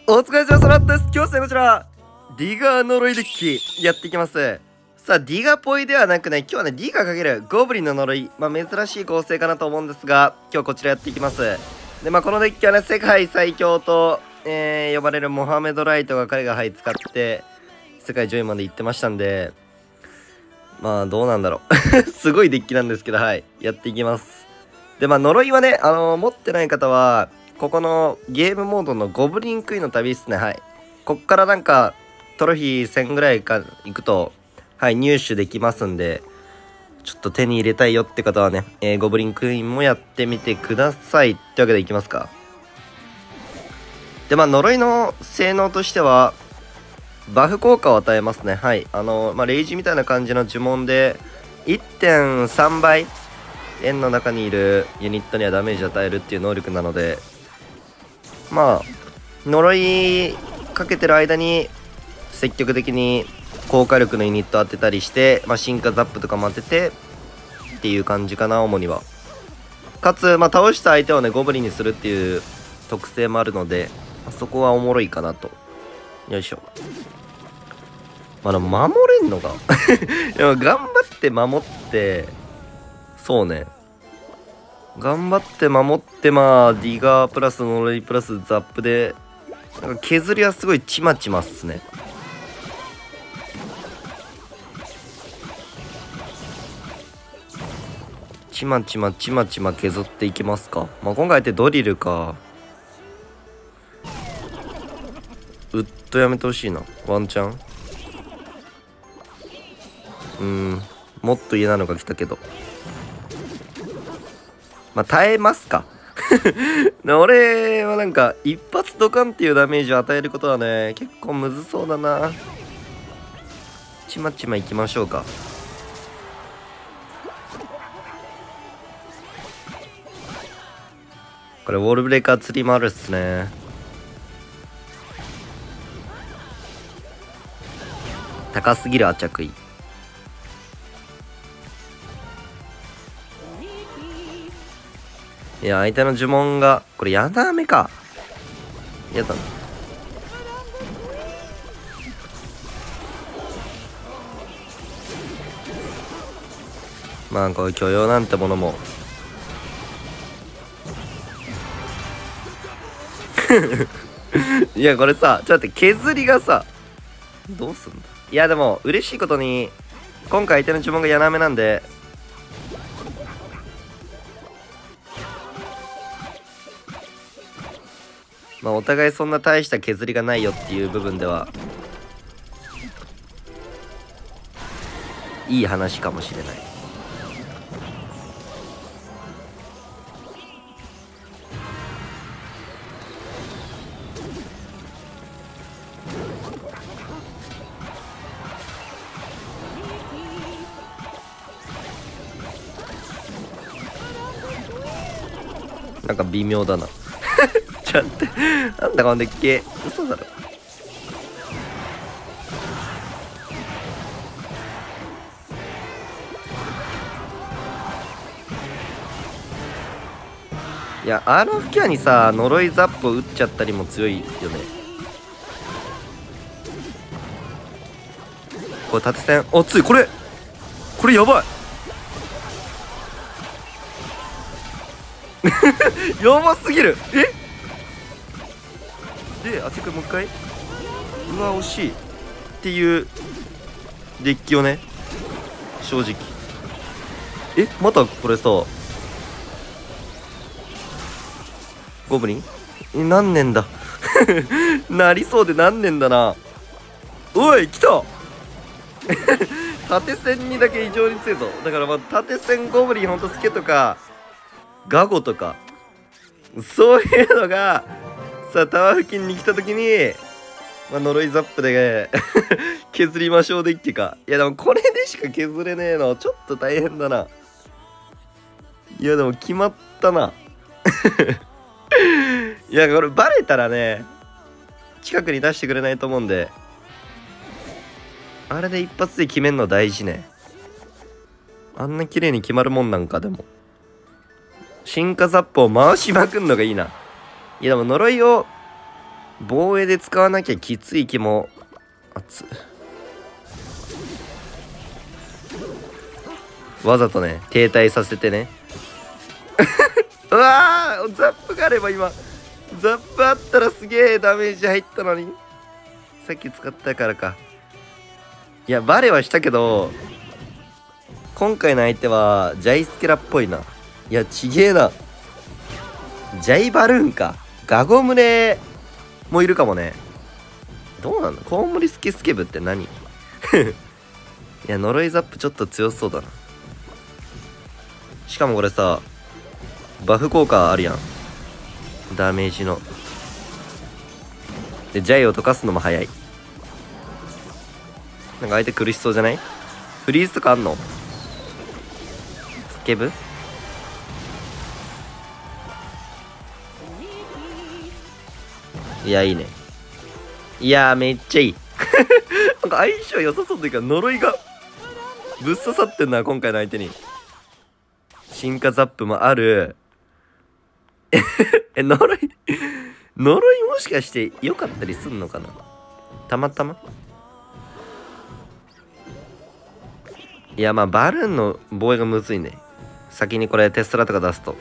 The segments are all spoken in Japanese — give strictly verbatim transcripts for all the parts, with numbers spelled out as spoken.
お疲れ様です。今日はですね、こちら、ディガー呪いデッキやっていきます。さあ、ディガーポイではなくね、今日はね、ディガーかけるゴブリンの呪い、まあ珍しい構成かなと思うんですが、今日こちらやっていきます。で、まあこのデッキはね、世界最強と、えー、呼ばれるモハメドライトが彼がはい使って、世界上位まで行ってましたんで、まあどうなんだろう。すごいデッキなんですけど、はい、やっていきます。で、まあ呪いはね、あのー、持ってない方は、ここのゲームモードのゴブリンクイーンの旅ですね。はい。こっからなんかトロフィーせんぐらいか行くと、はい、入手できますんで、ちょっと手に入れたいよって方はね、えー、ゴブリンクイーンもやってみてください。ってわけでいきますか。で、まあ呪いの性能としては、バフ効果を与えますね。はい。あのー、まあレイジみたいな感じの呪文で、いってんさんばい、円の中にいるユニットにはダメージを与えるっていう能力なので、まあ呪いかけてる間に積極的に高火力のユニット当てたりして、まあ、進化ザップとかも当ててっていう感じかな、主には。かつ、まあ、倒した相手をねゴブリンにするっていう特性もあるので、まあ、そこはおもろいかなと。よいしょ。まだ守れんのかでも頑張って守って、そうね、頑張って守って、まあディガープラス呪いプラスザップでなんか削りはすごいちまちまっすね。ちまちまちまちま削っていきますか。まあ今回ってドリルか。ウッドやめてほしいな、ワンチャン。うーん、もっと嫌なのが来たけど、まあ耐えますか俺はなんか一発ドカンっていうダメージを与えることはね結構むずそうだな。ちまちまいきましょうか。これウォールブレーカー釣りもあるっすね。高すぎるアチャクイ。いや相手の呪文がこれやだめか。やだな。まあこういう許容なんてものもいやこれさ、ちょっと待って、削りがさどうすんだ。いやでも嬉しいことに今回相手の呪文がやなめなんで、まあお互いそんな大した削りがないよっていう部分ではいい話かもしれない。なんか微妙だなちょっとなんだこんでっけ、嘘だろ。いやアーロフキアにさ呪いザップを打っちゃったりも強いよね。これ縦線熱い。これこれやばいやばすぎる。えであちくもう一回、うわ惜しいっていうデッキをね、正直えまたこれさゴブリンえ何年だなりそうで何年だな。おい来た縦線にだけ異常に強いぞ。だからまあ縦線ゴブリンほんとスケとかガゴとかそういうのがさあタワー付近に来た時に、まあ、呪いザップで削りましょうデッキか。いやでもこれでしか削れねえのちょっと大変だな。いやでも決まったないやこれバレたらね近くに出してくれないと思うんで、あれで一発で決めんの大事ね。あんな綺麗に決まるもんなんか。でも進化ザップを回しまくんのがいいな。いやでも呪いを防衛で使わなきゃきつい気も熱っ。わざとね停滞させてねうわーザップがあれば今ザップあったらすげえダメージ入ったのにさっき使ったからか。いやバレはしたけど今回の相手はジャイスケラっぽいな。いやちげえな。ジャイバルーンか。ガゴムレもいるかもね。どうなんだコウモリスケスケブって何いや呪いザップちょっと強そうだな。しかもこれさバフ効果あるやんダメージの。でジャイを溶かすのも早い。なんか相手苦しそうじゃない？フリーズとかあんの？スケブ？いやいいね。いやーめっちゃいいなんか相性良さそうというか呪いがぶっ刺さってんな今回の相手に。進化ザップもあるえ呪い呪いもしかして良かったりすんのかなたまたま。いやまあバルーンの防衛がむずいね。先にこれテスラとか出すと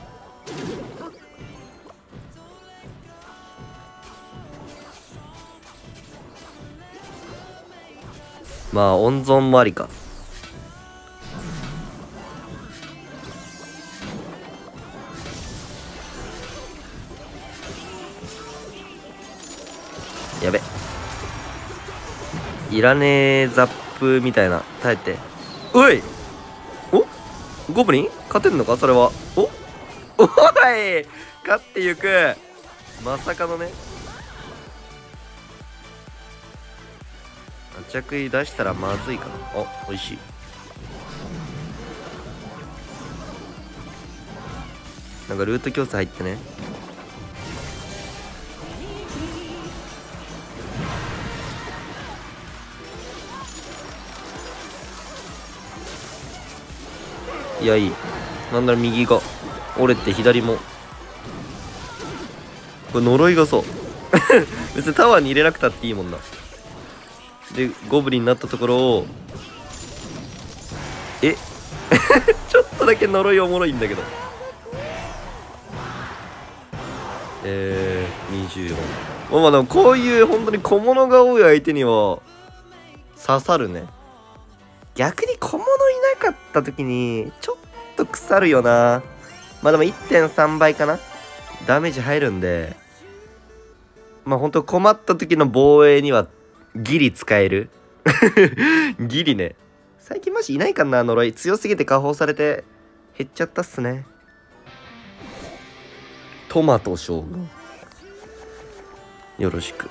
まあ温存もありか。やべいらねえザップみたいな耐えて。おいおゴブリン勝てんのかそれは。おおい勝ってゆくまさかのね。着衣出したらまずいかな。あ美味しい。なんかルート競争入ってね。いやいい。なんだろ右が折れて左もこれ呪いがそう別にタワーに入れなくたっていいもんな。でゴブリンになったところをえちょっとだけ呪いおもろいんだけど。えー、にじゅうよん。まあでもこういう本当に小物が多い相手には刺さるね。逆に小物いなかった時にちょっと腐るよな。まあでも いってんさん 倍かなダメージ入るんで、まあほんと困った時の防衛にはギリ使えるギリね。最近マジいないかな呪い。強すぎて加工されて減っちゃったっすね。トマト将軍よろしく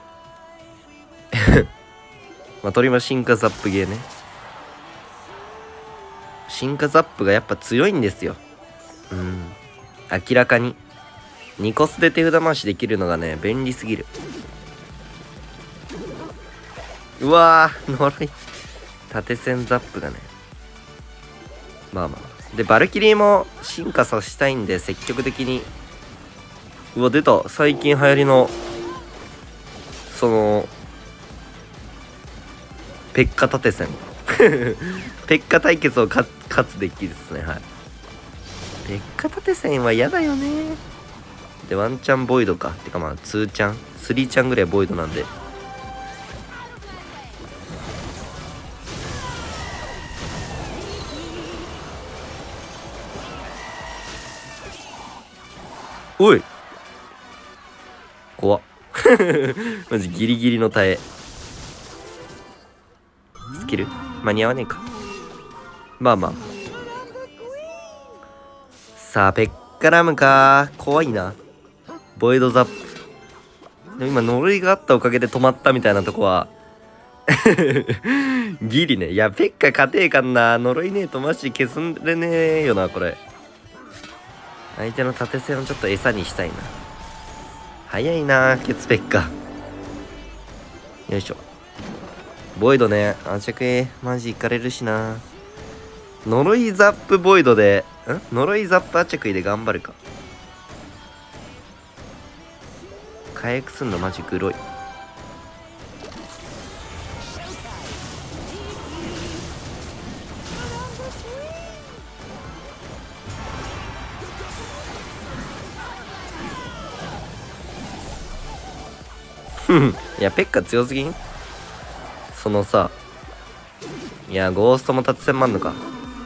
まあ鳥も進化ザップゲーね。進化ザップがやっぱ強いんですよ。うん明らかににコスで手札回しできるのがね便利すぎる。うわー呪い縦線ザップがねまあまあでバルキリーも進化させたいんで積極的に。うわ出た最近流行りのそのペッカ縦線ペッカ対決を勝つデッキですね。はいペッカ縦線は嫌だよね。でワンチャンボイドかてかまあツーチャンスリーチャンぐらいボイドなんでおい怖っマジギリギリの耐えスキル間に合わねえか。まあまあさあペッカラムか怖いな。ボイドザップでも今呪いがあったおかげで止まったみたいなとこはギリね。いやペッカ勝てえかんな。呪いねえとマジ消すんれねえよなこれ。相手の縦線をちょっと餌にしたいな。早いなケツペッカ。よいしょボイドね。あちゃくえマジいかれるしな。呪いザップボイドでん呪いザップアチャクイで頑張るか。 回復すんのマジグロい。いやペッカ強すぎん？そのさ、いやゴーストも達成もあんのか。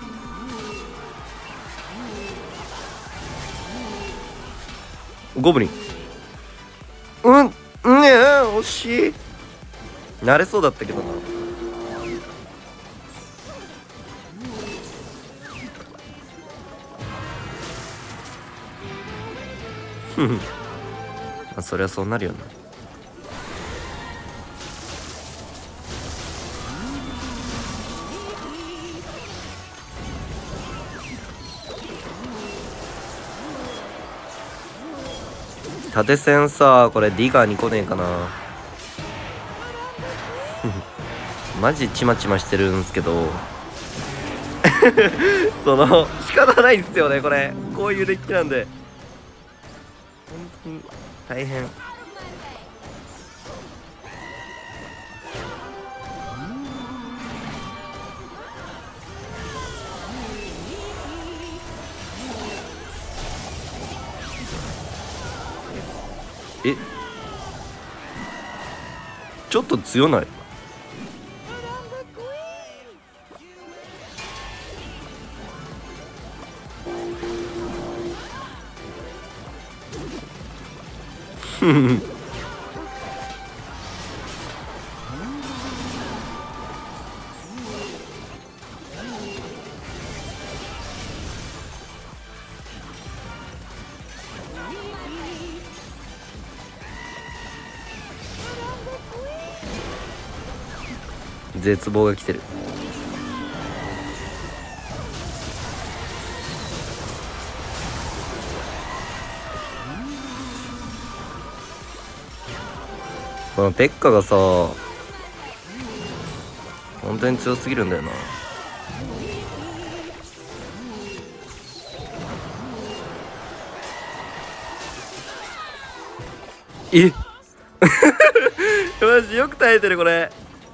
ゴブリン、うんうんねえ惜しい。慣れそうだったけどな。ふふまあそりゃそうなるよな。縦線さ、これディガーに来ねえかな。マジちまちましてるんすけどその仕方ないんすよねこれ。こういうデッキなんで本当に大変。え、ちょっと強ない？ふふ絶望が来てる。このペッカがさ本当に強すぎるんだよな。えマジよく耐えてるこれ。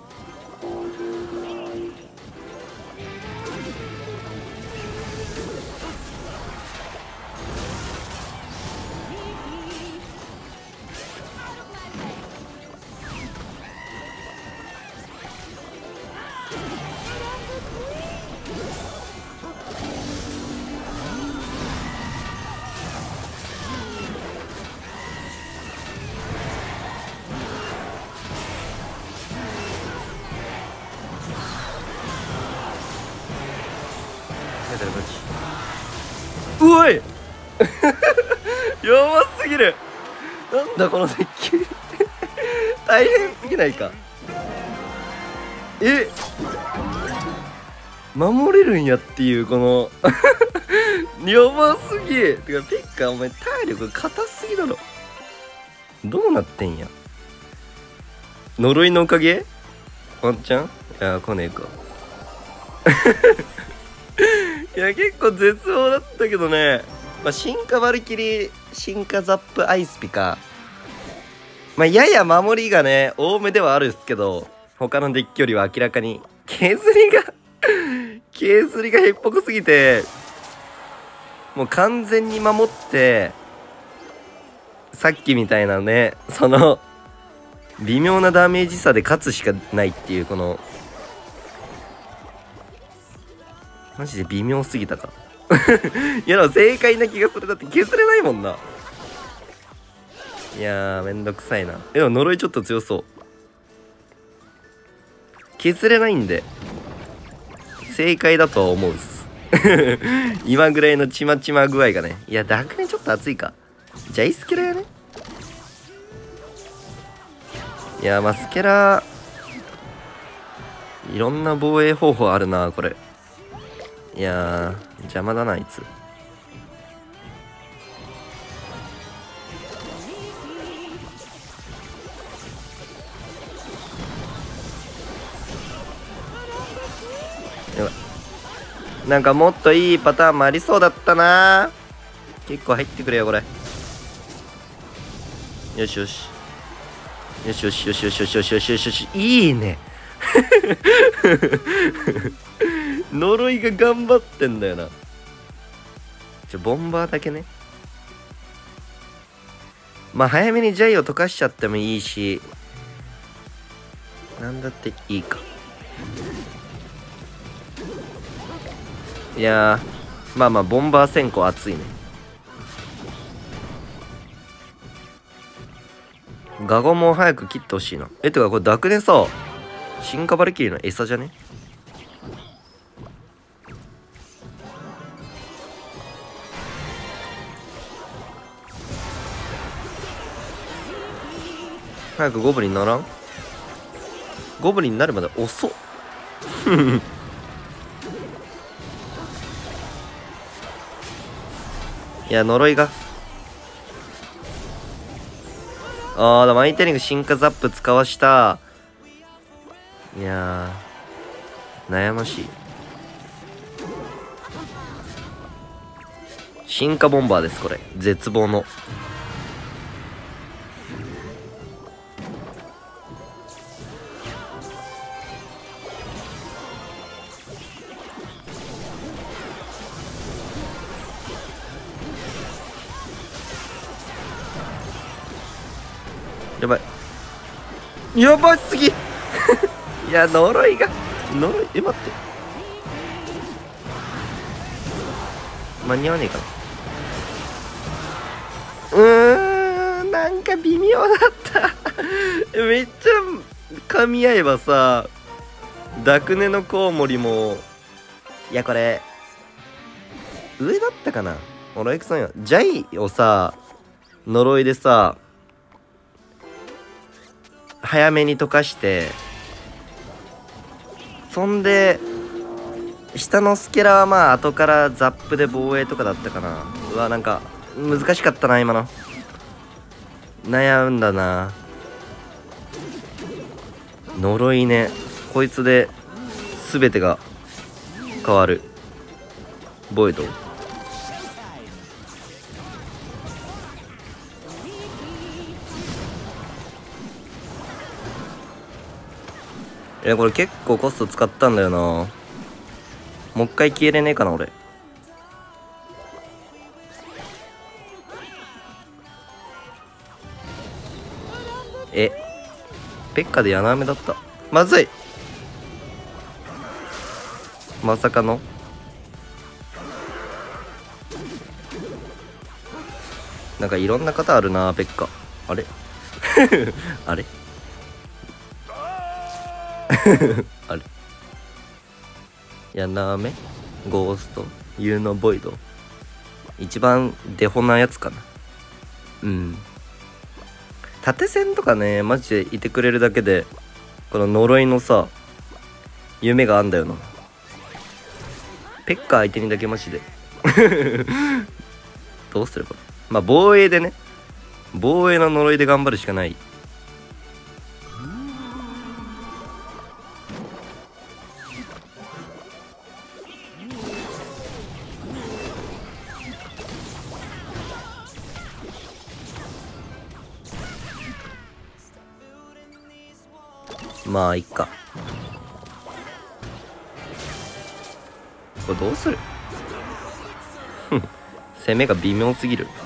うおいやばすぎる。なんだこのデッキ大変すぎないか。え守れるんやっていうこのやばすぎ。てかペッカお前体力硬すぎだろ。どうなってんや。呪いのおかげワンチャン。いや来ねえかいや結構絶望だったけどね。まあ進化バルキリー、進化ザップアイスピか。まあやや守りがね多めではあるっすけど、他のデッキよりは明らかに削りが削りがへっぽこすぎて、もう完全に守ってさっきみたいなね、その微妙なダメージ差で勝つしかないっていう、このマジで微妙すぎたかいやでも正解な気がする。だって削れないもんな。いやーめんどくさいな。でも呪いちょっと強そう。削れないんで正解だとは思うっす今ぐらいのちまちま具合がね。いやダークネちょっと熱いか。じゃあイスケラやね。いやまあスケラいろんな防衛方法あるなこれ。いやー邪魔だなあいつ。やばい。なんかもっといいパターンもありそうだったな。結構入ってくれよこれ。よしよし。 よしよしよしよしよしよしよしよしよし、いいね呪いが頑張ってんだよな。ちょボンバーだけね。まあ早めにジャイを溶かしちゃってもいいし、なんだっていいか。いやー、まあまあボンバー先行熱いね。ガゴも早く切ってほしいな。え、てかこれダクネさ、進化バルキリーの餌じゃね？早くゴブリンならん？ゴブリンになるまで遅っいや呪いがあーだ、マイテニング進化ザップ使わした。いやー悩ましい。進化ボンバーですこれ、絶望の。やばいやばすぎいや呪いが呪い、え待って間に合わねえかな。うーん、なんか微妙だっためっちゃ噛み合えばさ、ダクネのコウモリも、いやこれ上だったかな。俺エクさんよ、ジャイをさ呪いでさ早めに溶かして、そんで下のスケラはまあ後からザップで防衛とかだったかな。うわなんか難しかったな今の。悩んだな。呪いね、こいつで全てが変わる。ボイドいやこれ結構コスト使ったんだよな。もう一回消えれねえかな俺。えペッカで柳雨だった。まずい。まさかのなんかいろんな方あるなペッカ。あれあれあれやなめゴーストユーノボイド一番デホなやつかな。うん縦線とかねマジでいてくれるだけでこの呪いのさ夢があんだよな。ペッカ相手にだけマジでどうするこれ。まあ防衛でね、防衛の呪いで頑張るしかない。まあいっか。これどうする攻めが微妙すぎる。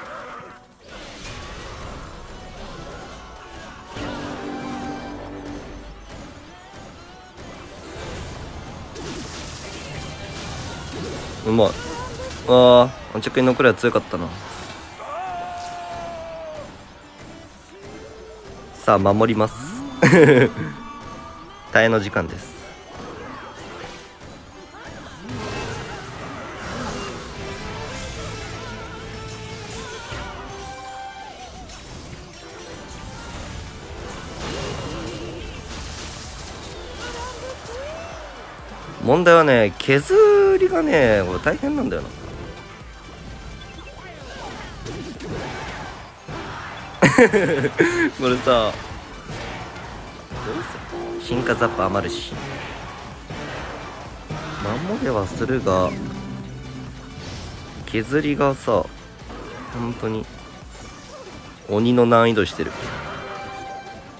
うまい。ああ、安着に残りは強かったな。さあ守ります耐えの時間です。問題はね削りがねこれ大変なんだよなこれさどうせ進化ザップ余るし守れはするが削りがさ本当に鬼の難易度してる。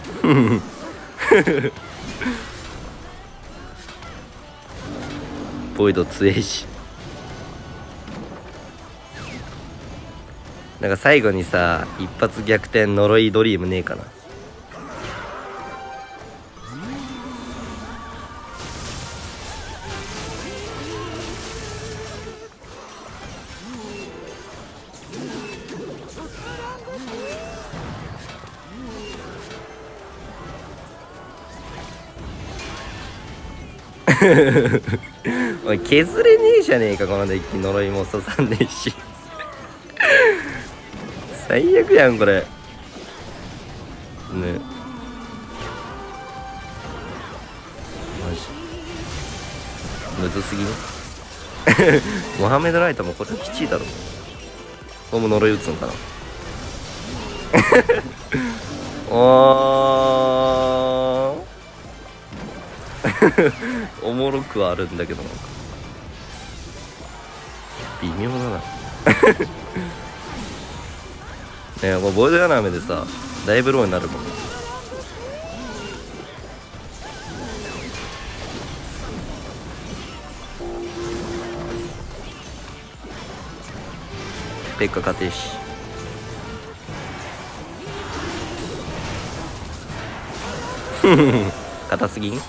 ボイド強えし。なんか最後にさ、一発逆転呪いドリームねえかな。おい削れねえじゃねえかこのデッキ。呪いも刺さんねえし。最悪やんこれね。マジむずすぎね。モハメドライトもこれきちいだろ。これも呪い打つのかな。おーおもろくはあるんだけど、なんか微妙だな。ねえ、もうボイドヤナメでさ、だいぶローになるもんね。ペッカ勝てし。硬すぎん。い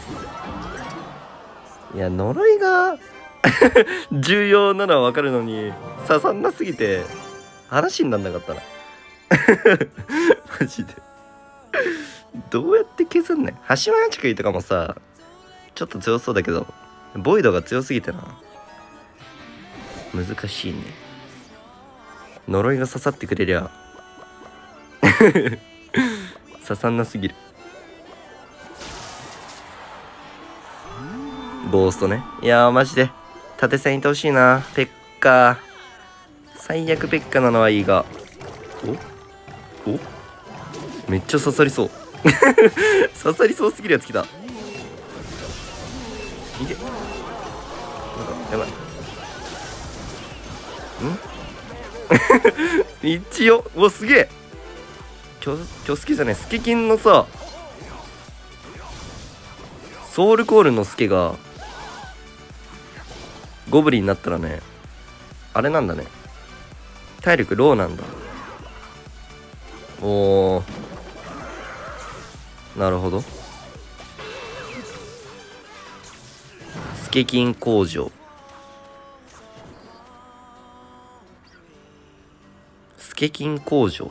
や呪いが重要なのは分かるのに刺さんなすぎて話になんなかったな。マジでどうやって削んねん。橋間八首とかもさちょっと強そうだけどボイドが強すぎてな難しいね。呪いが刺さってくれりゃ刺さんなすぎる。ゴーストね。いやーマジで縦線いってほしいな。ペッカー最悪。ペッカなのはいいが、おおめっちゃ刺さりそう。刺さりそうすぎるやつ来た。いけ、なんかやばい。ん一応うわすげえ。今日今日好きじゃないスケキンのさソウルコールのスケがゴブリンになったらねあれなんだね、体力ローなんだ。おーなるほど。スケキン工場、スケキン工場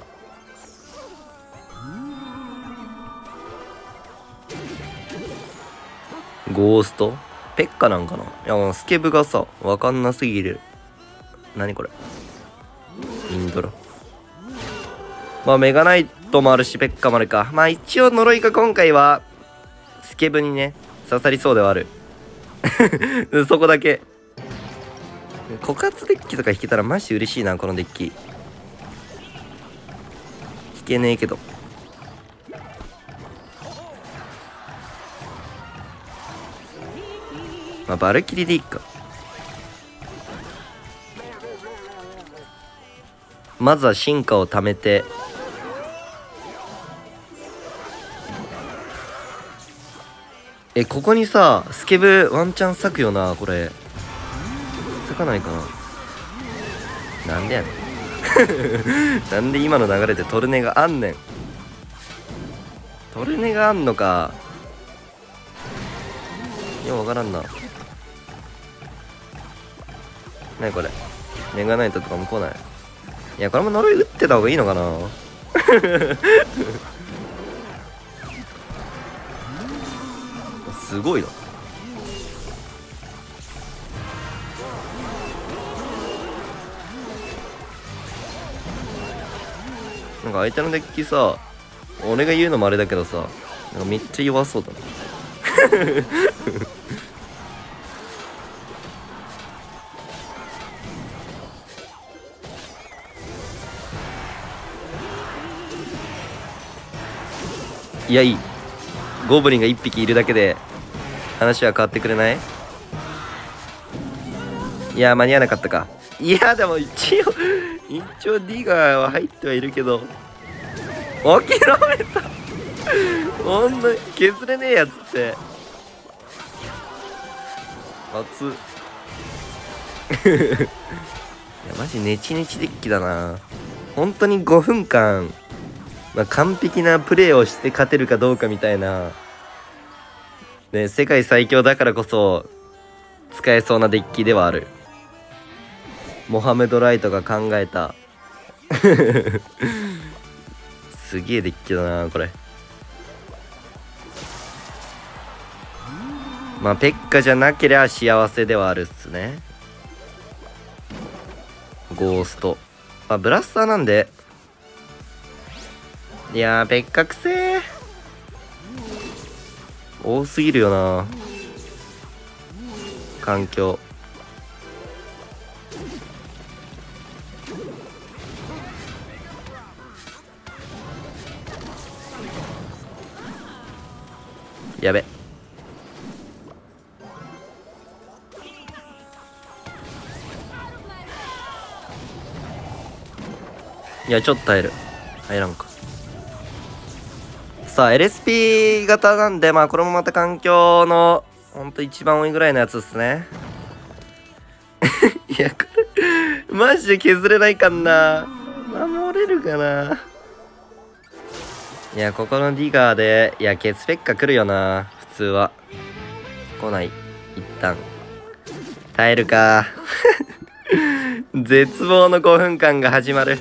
ゴーストペッカなんかな。いやもうスケブがさわかんなすぎる。何これインドラ。まあメガナイトもあるしペッカもあるか。まあ一応呪いが今回はスケブにね刺さりそうではある。そこだけ。枯渇デッキとか引けたらマジ嬉しいなこのデッキ。引けねえけどまあバルキリでいいか。まずは進化を貯めてえここにさスケブワンチャン咲くよな。これ咲かないかな。なんでやねん。なんで今の流れでトルネがあんねん。トルネがあんのかようわからんな。なにこれメガナイトとかも来ない。いやこれも呪い打ってた方がいいのかな。すごいな。なんか相手のデッキさ俺が言うのもあれだけどさなんかめっちゃ弱そうだな。いやいいゴブリンがいっぴきいるだけで話は変わってくれない。いや間に合わなかったか。いやでも一応一応ディガーは入ってはいるけど諦めた。 ほんとに削れねえやつって熱っいやマジネチネチデッキだな。本当にごふんかん、まあ、完璧なプレーをして勝てるかどうかみたいなね、世界最強だからこそ使えそうなデッキではある。モハメド・ライトが考えたすげえデッキだなこれ。まあペッカじゃなければ幸せではあるっすね。ゴースト、まあブラスターなんで、いやーペッカくせー多すぎるよな環境。やべ。いやちょっと耐える。入らんか。さあ エルエスピー 型なんで、まあこれもまた環境のほんと一番多いぐらいのやつですねいやこれマジで削れないかんな。守れるかな。いやここのディガーで、いやケツペッカ来るよな普通は。来ない。一旦耐えるか絶望のごふんかんが始まる。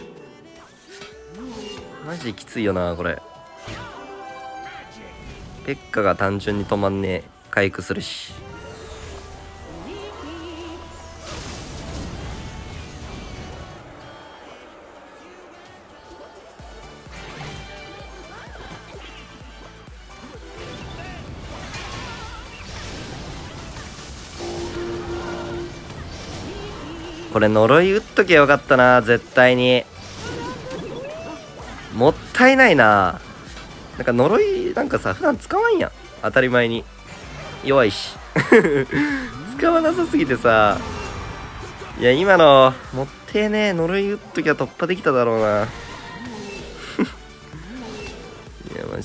マジできついよなこれ。ペッカが単純に止まんねえ。回復するし。これ呪い打っときゃよかったな絶対に。もったいないな。なんか呪いなんかさ普段使わんやん当たり前に。弱いし使わなさすぎてさ。いや今のもってえねえ。呪い打っときゃ突破できただろうないやマジ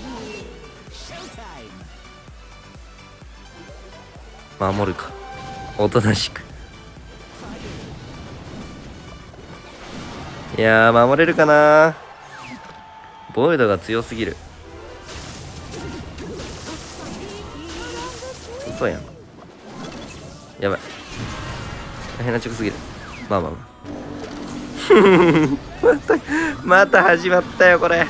守るかおとなしく。いやー守れるかな。ボイドが強すぎる。嘘やん。やばい変な直すぎる。まあまあまあまたまた始まったよこれ。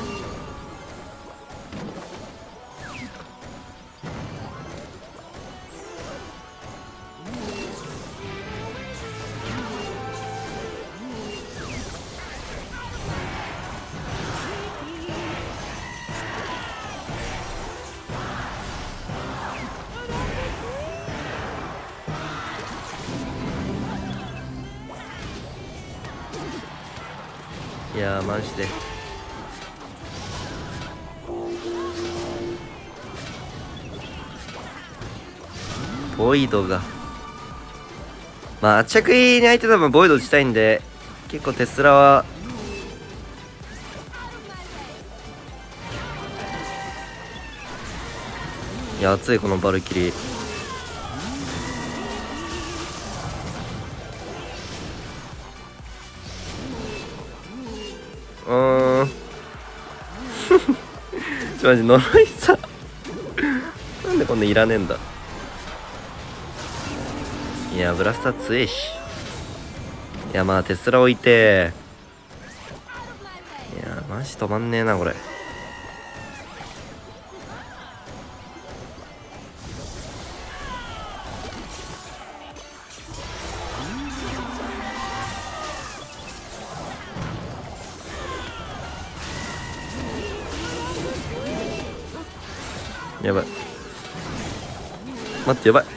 いやーマジでボイドがまあ着衣に相手多分ボイド打ちたいんで、結構テスラはいや熱いこのバルキリー。うーんちょマジ呪いさなんでこんないらねえんだ。いやブラスター強えし。いやまあテスラ置いて、いやマジ止まんねえなこれ。やばい待ってやば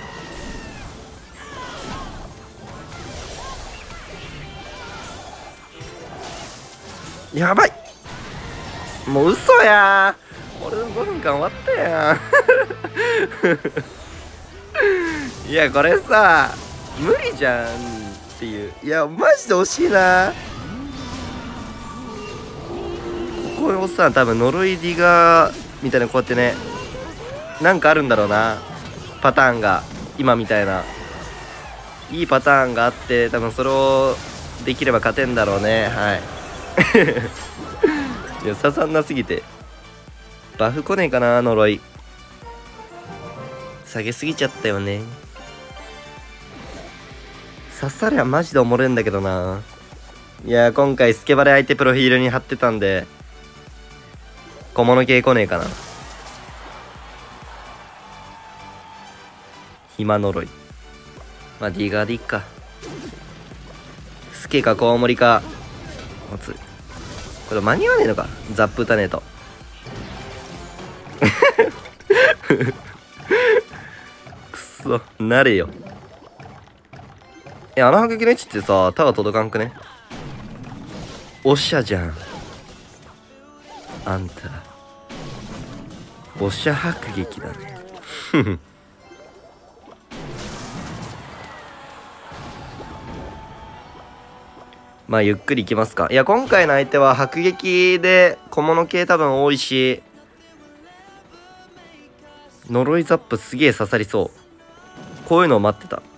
いやばいもう嘘やー。俺のごふんかん終わったやんいやこれさ無理じゃんっていう。いやマジで惜しいな。ここをさ多分呪いディガーみたいな、こうやってね、なんかあるんだろうな、パターンが。今みたいないいパターンがあって、多分それをできれば勝てんだろうね。はいいや刺さんなすぎてバフ来ねえかな。呪い下げすぎちゃったよね。刺さりゃマジでおもれんだけどな。いや今回スケバレ相手プロフィールに貼ってたんで小物系来ねえかな。暇呪い、まあディガーでいっか。スケかコウモリか持つ。これ間に合わねえのか、ザップ打たねえとくそなれよ。え、穴はけの位置ってさ、タワー届かんくね。おっしゃじゃんあんた。おっしゃ迫撃だねまあゆっくりいきますか。いや今回の相手は迫撃で小物系多分多いし、呪いザップすげえ刺さりそう。こういうのを待ってた。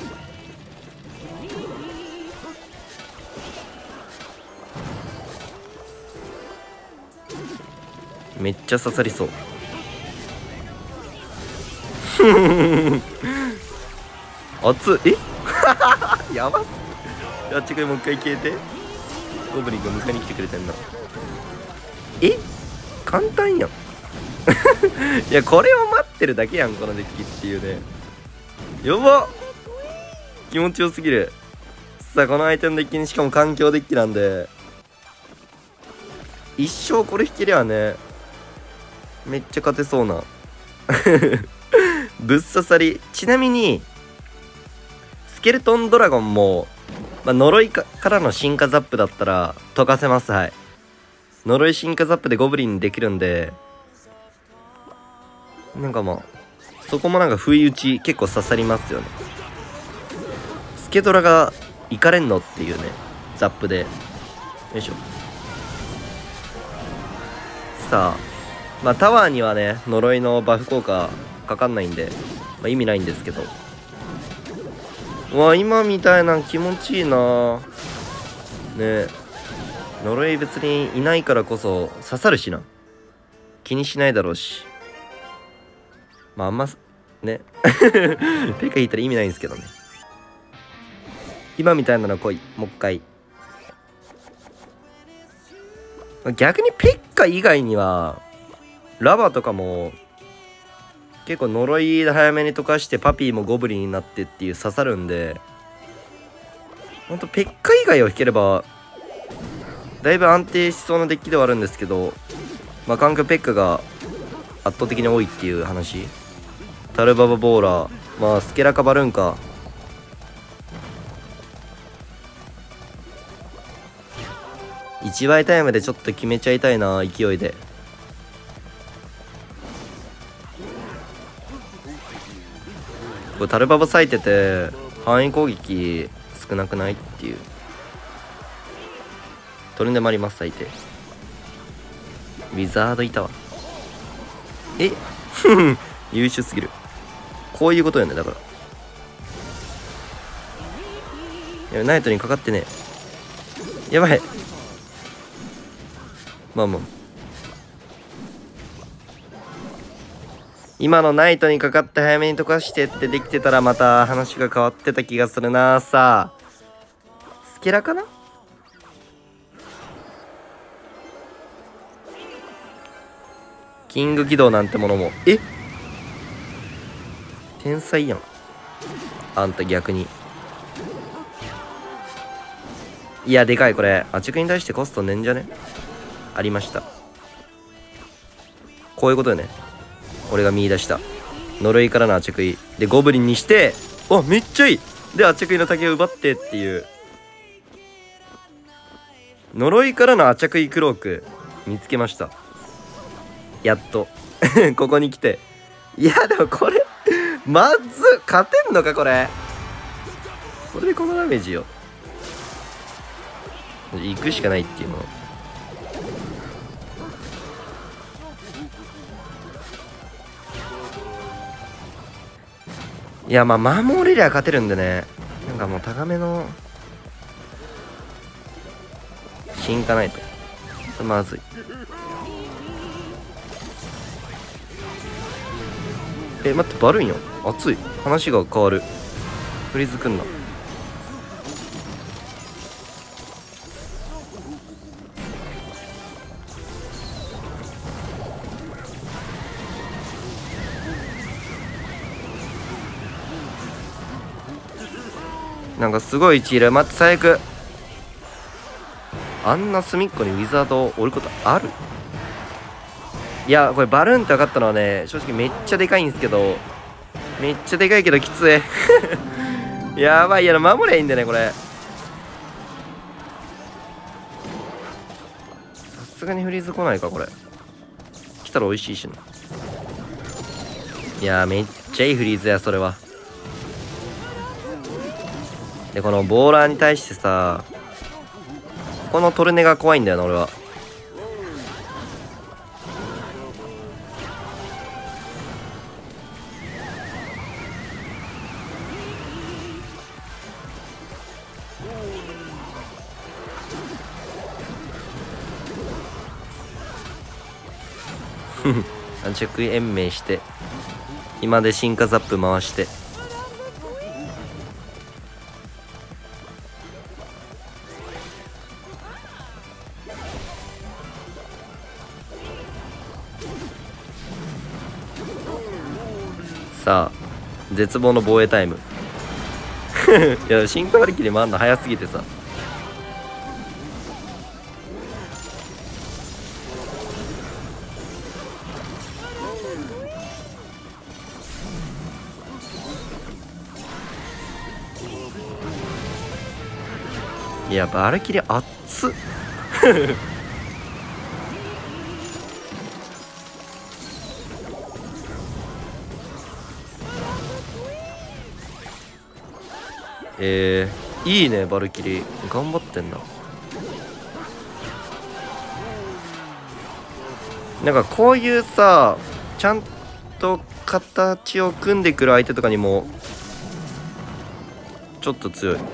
めっちゃ刺さりそう熱っ。えやばっ。あっちがもう一回消えて。ゴブリンが迎えに来てくれてんな。え簡単やんいやこれを待ってるだけやんこのデッキっていうね。やばっ、気持ちよすぎる。さあこの相手のデッキにしかも環境デッキなんで一生これ引けりゃねめっちゃ勝てそうなぶっ刺さり。ちなみにスケルトンドラゴンも、まあ、呪いかからの進化ザップだったら解かせます。はい、呪い進化ザップでゴブリンできるんで、なんかまあそこもなんか不意打ち結構刺さりますよね。スケドラがいかれんのっていうねザップで。よいしょ。さあまあタワーにはね呪いのバフ効果かかんないんで、まあ、意味ないんですけど、うわ今みたいな気持ちいいなね。呪い別にいないからこそ刺さるしな、気にしないだろうし、まああんまねペカ引いたら意味ないんですけどね。今みたいなの来い、もう一回。逆にペッカ以外にはラバとかも結構呪いで早めに溶かしてパピーもゴブリンになってっていう刺さるんで、ほんとペッカ以外を引ければだいぶ安定しそうなデッキではあるんですけど、まあ環境ペッカが圧倒的に多いっていう話。タルババボーラー、まあスケラカバルーンか。いちばいタイムでちょっと決めちゃいたいな勢いで。これタルババ咲いてて範囲攻撃少なくないっていう。トルネもあります最低。ウィザードいたわ。え優秀すぎる。こういうことよね。だからいやナイトにかかってね。やばい。まあまあ今のナイトにかかって早めに溶かしてってできてたらまた話が変わってた気がするな。さあスケラかな。キング起動なんてものもえ天才やんあんた。逆にいやでかいこれ。アチクに対してコストねんじゃねありました。こういうことよね。俺が見出した呪いからのアチェクイでゴブリンにして、あめっちゃいい。でアチェクイの竹を奪ってっていう。呪いからのアチェクイクローク見つけました。やっとここに来て。いやでもこれまず勝てんのかこれ。これでこのダメージよ。行くしかないっていうの。 いや、まあ守れりゃ勝てるんでね。なんかもう高めの進化ないとまずい。え、待って、バルーンよ。熱い。話が変わる。フリーズくんな。なんかすごい位置いる。待って、最悪。あんな隅っこにウィザードを折ることある？いや、これバルーンって分かったのはね、正直めっちゃでかいんですけど、めっちゃでかいけどきつい。やばい、いや、守れいいんだよね、これ。さすがにフリーズ来ないか、これ。来たら美味しいしな。いやー、めっちゃいいフリーズや、それは。で、このボーラーに対してさ、このトルネが怖いんだよな、俺は。安直延命して今で進化ザップ回してさあ絶望の防衛タイム。いや進化割り切り回んの早すぎてさ。いやバルキリ熱っ。えー、いいねバルキリ頑張ってんな。なんかこういうさちゃんと形を組んでくる相手とかにもちょっと強い。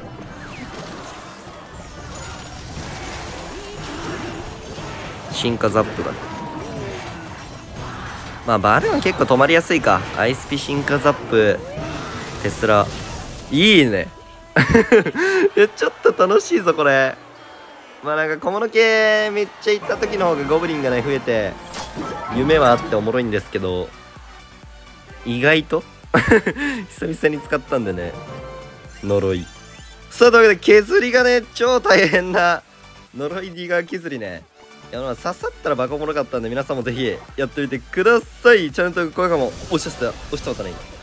進化ザップがね。まあバルーン結構止まりやすいか。アイスピ進化ザップテスラいいね。えちょっと楽しいぞこれ。まあなんか小物系めっちゃ行った時の方がゴブリンがね増えて夢はあっておもろいんですけど、意外と久々に使ったんでね呪い。さあというわけで削りがね超大変な呪いディガー削りね。いやまあ刺さったらバカおもろかったんで皆さんもぜひやってみてください。チャンネル登録高評価も押しちゃった押したことない。